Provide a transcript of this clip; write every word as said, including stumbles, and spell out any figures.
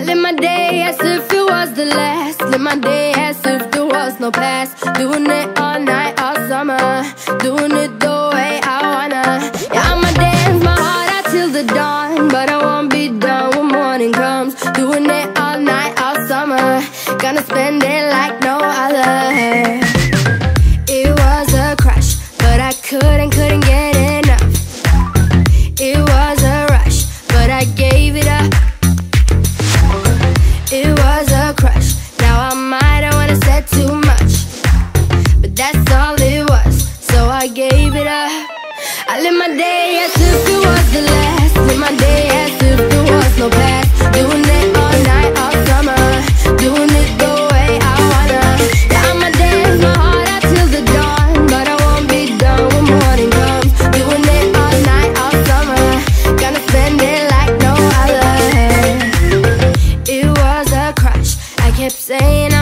live my day as if it was the last. Live my day as if there was no past. Doing it all night, all summer. Doing it the way I wanna. Yeah, I'ma dance my heart out till the dawn, but I won't be done when morning comes. Doing it all night, all summer. Gonna spend it like no other. It was a crush, but I couldn't, couldn't get enough. It was a rush, but I gave it up. It was a crush, now I might have wanna said too much, but that's all it was, so I gave it up. I live my day as if it was the last. Live my day as if there was no past. Doing it all night, all summer. Doing it the way I wanna. Yeah, I'ma dance my heart out till the dawn, but I won't be done when morning comes. Doing it all night, all summer. Gonna spend it like no other. It was a crush, I kept saying